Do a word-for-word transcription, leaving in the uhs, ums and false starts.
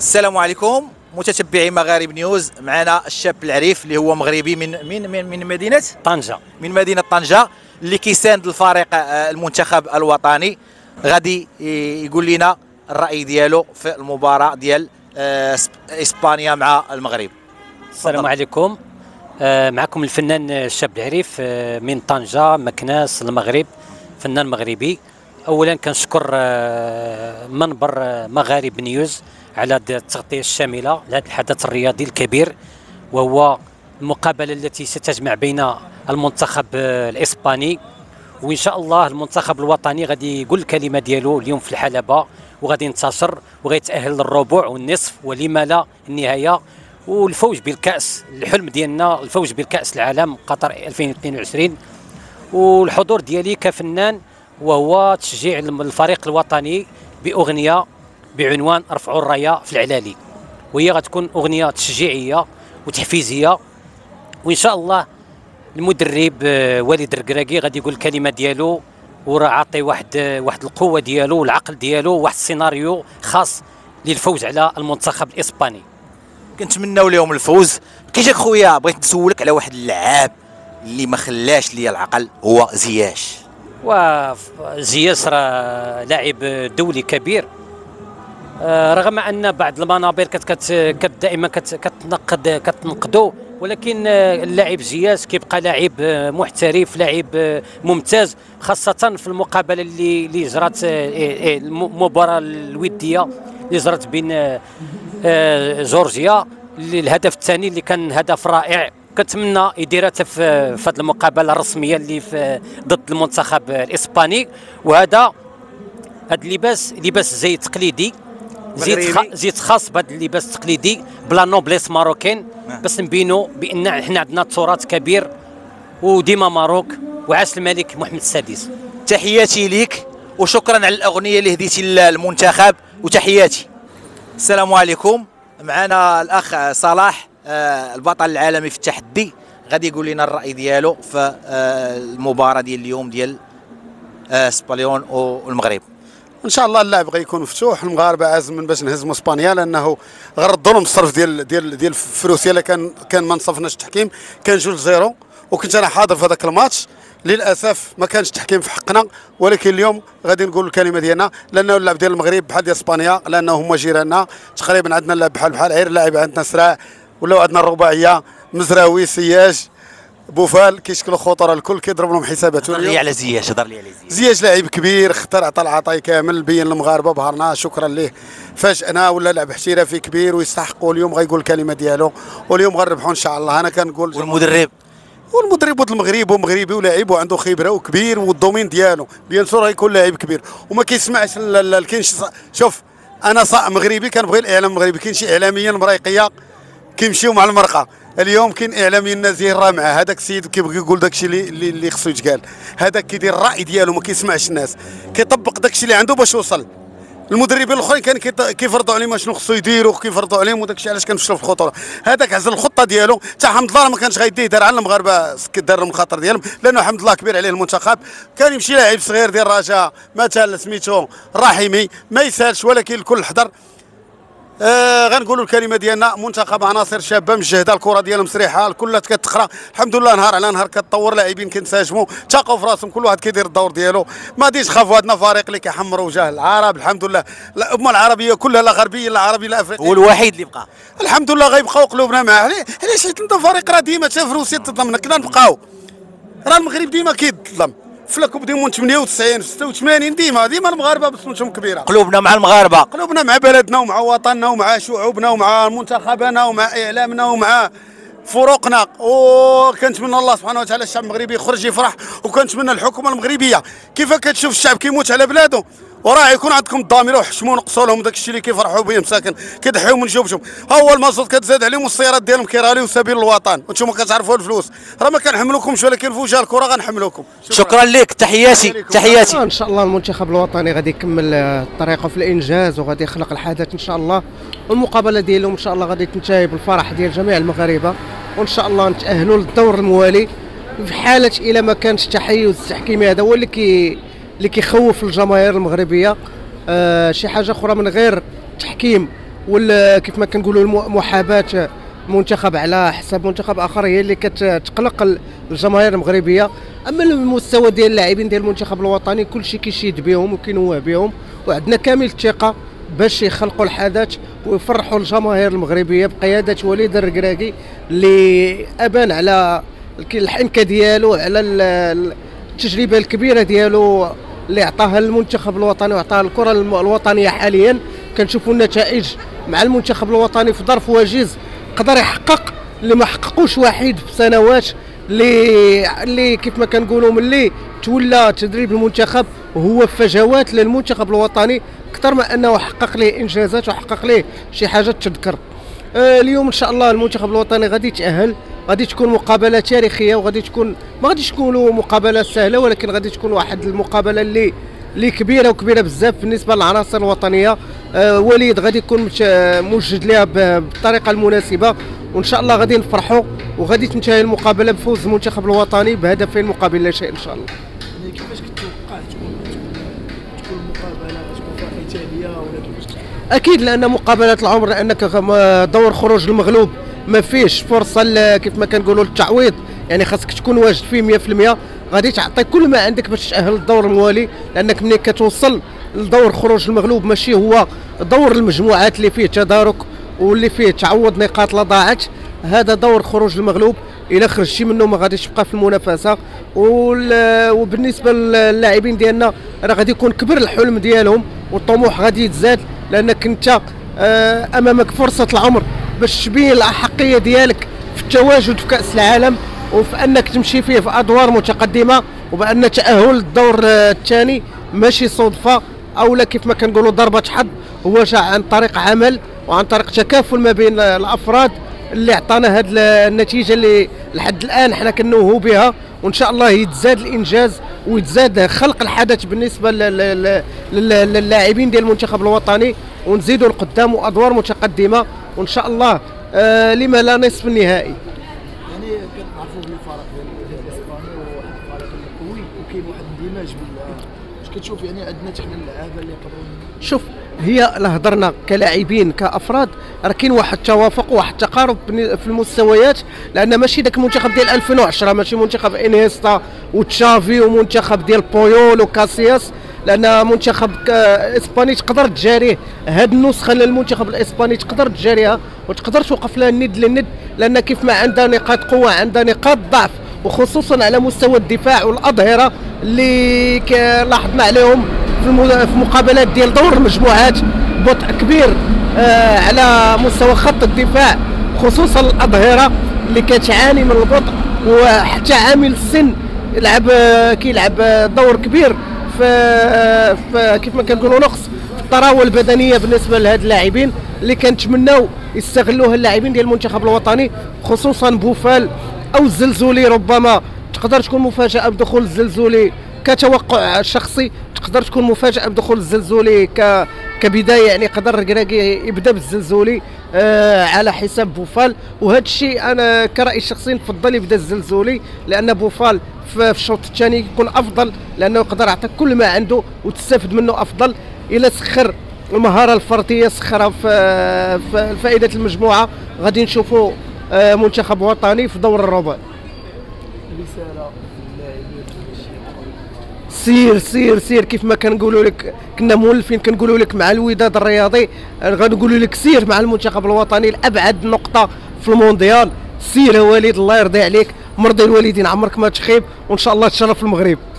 السلام عليكم متتبعي مغارب نيوز. معنا الشاب العريف اللي هو مغربي من من من, من مدينه طنجة، من مدينه طنجة، اللي كيساند الفريق المنتخب الوطني. غادي يقول لنا الراي ديالو في المباراه ديال اسبانيا مع المغرب. السلام عليكم. معكم الفنان الشاب العريف من طنجة مكناس المغرب، فنان مغربي. اولا كنشكر منبر مغارب نيوز على التغطيه الشامله لهذا الحدث الرياضي الكبير، وهو المقابله التي ستجمع بين المنتخب الاسباني وان شاء الله المنتخب الوطني. غادي يقول الكلمه ديالو اليوم في الحلبه، وغادي ينتصر وغيتاهل للربع والنصف ولما لا النهايه، والفوز بالكاس. الحلم ديالنا الفوز بالكاس العالم قطر ألفين واثنين وعشرين. والحضور ديالي كفنان وهو تشجيع الفريق الوطني باغنيه بعنوان رفعوا الرايه في العلالي، وهي غتكون اغنيه تشجيعيه وتحفيزيه. وان شاء الله المدرب والد الركراكي غادي يقول الكلمه ديالو، وراه عاطي واحد واحد القوه ديالو والعقل ديالو، واحد السيناريو خاص للفوز على المنتخب الاسباني. كنتمناو لهم الفوز. بقيتك خويا بغيت نسولك على واحد اللعاب اللي ما خلاش ليا العقل، هو زياش. وزياش راه لاعب دولي كبير، رغم ان بعض المنابر كت كت دائما كتنقد كتنقدو، ولكن اللاعب زياش كيبقى لاعب محترف، لاعب ممتاز، خاصه في المقابله اللي اللي جرات المباراه الوديه اللي جرات بين جورجيا. الهدف الثاني اللي كان هدف رائع، كنتمنى يديرها في هذه المقابله الرسميه اللي في ضد المنتخب الاسباني. وهذا هذا اللباس لباس زي تقليدي، زيت خ... زيت خاص بهذا اللباس التقليدي بلا نوبليس ماروكين، باش نبينوا بان احنا عندنا تراث كبير وديما ماروك، وعاش الملك محمد السادس. تحياتي ليك وشكرا على الاغنيه اللي هديتي للمنتخب، وتحياتي. السلام عليكم. معنا الاخ صلاح البطل العالمي في التحدي، غادي يقول لنا الراي ديالو في المباراه ديال اليوم ديال اسبانيون والمغرب. ان شاء الله اللعب غيكون مفتوح. المغاربه عازمين باش نهزموا اسبانيا، لانه غردوا لهم الصرف ديال ديال ديال فروسيا اللي كان كان ما نصفناش التحكيم، كان جوج زيرو، وكنت انا حاضر في هذاك الماتش. للاسف ما كانش تحكيم في حقنا، ولكن اليوم غادي نقول الكلمه ديالنا، لانه اللعب ديال المغرب بحال ديال اسبانيا، لانه هما جيراننا تقريبا. عندنا اللعب بحال بحال، غير اللاعب عندنا سراع، ولاو عندنا الرباعيه مزراوي سياج بوفال كيشكلوا خطوره الكل، كيضرب لهم حسابات. هضر لي على زياش، هضر لي على زياش. زياش لاعب كبير، اختار عطى العطاي كامل، بين للمغاربه بهرنا، شكرا ليه. فاجئنا ولا لاعب احترافي كبير ويستحقوا. اليوم غيقول الكلمه ديالو، واليوم غنربحوا ان شاء الله. انا كنقول والمدرب والمدرب ولد المغرب ومغربي ولاعب وعنده خبره وكبير، والدومين ديالو بيان سور غيكون لاعب كبير وما كيسمعش. كاينش شوف، انا صاع مغربي كنبغي الاعلام المغربي، كاين شي اعلاميين مريقيه كيمشيو مع المرقه. اليوم كاين اعلاميين نازيين راه مع هذاك السيد كيبغي يقول داك الشيء اللي اللي خصو يتقال. هذاك كيدير الراي ديالو، ما كيسمعش الناس، كيطبق داك الشيء اللي عنده باش يوصل. المدربين الاخرين كان كيفرضوا عليهم شنو خصو يديروا، كيفرضوا عليهم، وداك الشيء علاش كنفشلوا في الخطوره. هذاك عزل الخطه ديالو تاع حمد الله، ما كانش غيديه، دار على المغاربه، دار لهم الخاطر ديالهم، لانه حمد الله كبير عليه المنتخب. كان يمشي لاعب صغير ديال الرجاء مثلا سميتو رحيمي ما يسالش، ولكن الكل حضر. آه غنقولوا الكلمه ديالنا، منتخب عناصر شابه مجهده، الكره ديالهم مسريحه، الكل كتقرا الحمد لله، نهار على نهار كتطور، لاعبين كنساجموا تاقوا في راسهم، كل واحد كيدير الدور ديالو. ما غاديش خافوا، عندنا فريق اللي كيحمر وجه العرب الحمد لله، الامه العربيه كلها، لا غربيه لا عربيه لا افريقيه، هو الوحيد اللي بقى الحمد لله. غيبقاو قلوبنا معاه. علاش حيت انت فريق راه ديما تا فروسيا تظلمنا، كنا نبقاو. راه المغرب ديما كيتظلم في الكوب دي مون ثمانية وتسعين ستة وثمانين، ديما ديما المغاربه بصمتهم كبيره. قلوبنا مع المغاربه، قلوبنا مع بلدنا ومع وطننا ومع شعوبنا ومع منتخبنا ومع اعلامنا ومع فروقنا. وكنتمنى الله سبحانه وتعالى الشعب المغربي يخرج يفرح، وكنتمنى الحكومه المغربيه كيف كتشوف الشعب كيموت على بلاده، وراه يكون عندكم الضمير وحشموا نقصوا لهم داك الشيء اللي كيفرحوا به مساكن، كيضحيو من جوبهم. ها هو المازوت كتزاد عليهم، والسيارات ديالهم كيراليو سبيل الوطن، وانتم كتعرفوا الفلوس. راه ما كنحملوكمش، ولكن في وجه الكره غنحملوكم. شكرا, شكرا لك، تحياتي تحياتي. ان شاء الله المنتخب الوطني غادي يكمل طريقه في الانجاز، وغادي يخلق الحدث ان شاء الله، والمقابله ديالهم ان شاء الله غادي تنتهي بالفرح ديال جميع المغاربه، وان شاء الله نتاهلوا للدور الموالي. في حاله الى ما كانش تحيز التحكيمي، هذا هو اللي كي اللي كيخوف الجماهير المغربيه. آه شي حاجه اخرى من غير تحكيم وكيف ما كنقولوا المحاباه منتخب على حساب منتخب اخر هي اللي كتقلق الجماهير المغربيه. اما المستوى ديال اللاعبين ديال المنتخب الوطني كلشي كيشيد بهم وكينوه بهم، وعندنا كامل الثقه باش يخلقوا الحدث ويفرحوا الجماهير المغربيه بقياده وليد الركراكي اللي ابان على الحنكه ديالو، على التجربه الكبيره ديالو اللي عطاها المنتخب الوطني وعطاها الكره الوطنيه. حاليا كنشوفوا النتائج مع المنتخب الوطني في ظرف وجيز قدر يحقق اللي ما حققوش واحد في سنوات، اللي اللي كيف ما كنقولوا ملي تولى تدريب المنتخب هو فجوات للمنتخب الوطني اكثر ما انه حقق ليه انجازات وحقق ليه شي حاجه تذكر. آه اليوم ان شاء الله المنتخب الوطني غادي يتاهل، غادي تكون مقابله تاريخيه، وغادي تكون ما غاديش تكونوا مقابله سهله، ولكن غادي تكون واحد المقابله اللي اللي كبيره وكبيره بزاف بالنسبه للعناصر الوطنيه. آه وليد غادي يكون موجد لها بالطريقه المناسبه، وان شاء الله غادي نفرحوا وغادي تنتهي المقابله بفوز المنتخب الوطني بهدفين مقابل لا شيء ان شاء الله. يعني كيفاش كتوقع تكون تكون المقابله غتكون فيها ايجابيه ولا كيفاش؟ اكيد لان مقابله العمر، لانك دور خروج المغلوب ما فيش فرصه كيف ما كنقولوا للتعويض، يعني خاصك تكون واجد فيه مية في المية، غادي تعطي كل ما عندك باش تأهل للدور الموالي، لانك ملي كتوصل لدور خروج المغلوب ماشي هو دور المجموعات اللي فيه تدارك واللي فيه تعوض نقاط لا ضاعت، هذا دور خروج المغلوب. الى خرجتي منه ما غاديش تبقى في المنافسه. وبالنسبه للاعبين ديالنا راه غادي يكون كبر الحلم ديالهم والطموح غادي يتزاد، لانك انت امامك فرصه العمر باش تبين الاحقيه ديالك في التواجد في كاس العالم، وفي انك تمشي فيه في ادوار متقدمه، وبان تاهل الدور الثاني ماشي صدفه او لا كيف ما كنقولوا ضربه حظ، هو جاء عن طريق عمل وعن طريق تكافل ما بين الافراد اللي عطانا هذه النتيجه اللي لحد الان حنا كنوهوا بها، وان شاء الله يتزاد الانجاز ويتزاد خلق الحدث بالنسبه للاعبين ديال المنتخب الوطني، ونزيدوا لقدام وادوار متقدمه، وان شاء الله آه لما لا نصف النهائي. يعني كنعرفوا بلي الفرق ديال الاسباني واحد الفريق قوي وكاين واحد الاندماج بال واش كتشوف يعني عندنا حنا اللعابه اللي يقدروا؟ شوف، هي لا هضرنا كلاعبين كافراد راه كاين واحد التوافق وواحد التقارب في المستويات، لان ماشي داك المنتخب ديال ألفين وعشرة، ماشي منتخب انيستا وتشافي ومنتخب ديال بويول وكاسياس، لان منتخب اسباني تقدر تجاريه. هاد النسخه للمنتخب الاسباني تقدر تجاريها وتقدر توقف لها الند للند، لان كيف ما عندها نقاط قوه عندها نقاط ضعف، وخصوصا على مستوى الدفاع والاظهره اللي لاحظنا عليهم في مقابلات ديال دور المجموعات بطء كبير آه على مستوى خط الدفاع، خصوصا الاظهره اللي كتعاني من البطء، وحتى عامل السن يلعب كيلعب دور كبير في, في كيف ما كنقولوا نقص في الطراوه البدنيه بالنسبه لهاد اللاعبين اللي كنتمناو يستغلوها اللاعبين ديال المنتخب الوطني، خصوصا بوفال او الزلزولي. ربما تقدر تكون مفاجاه بدخول الزلزولي كتوقع شخصي، تقدر تكون مفاجاه بدخول الزلزولي ك كبدايه، يعني قدر الركراكي يبدا بالزلزولي آه على حساب بوفال، وهذا الشيء انا كرايي الشخصي نفضل يبدا الزلزولي، لان بوفال في الشوط الثاني يكون افضل، لانه يقدر يعطيك كل ما عنده وتستافد منه افضل. الى سخر المهاره الفرديه سخرها في, في فائده المجموعه، غادي نشوفوا آه منتخب وطني في دور الربع. رساله للاعبين سير سير سير كيف ما كنقولوا لك، كنا مولفين كنقولوا لك مع الوداد الرياضي، غنقولوا لك سير مع المنتخب الوطني لابعد نقطه في المونديال. سير يا وليد، الله يرضي عليك، مرضي الوالدين عمرك ما تخيب، وان شاء الله تشرف المغرب.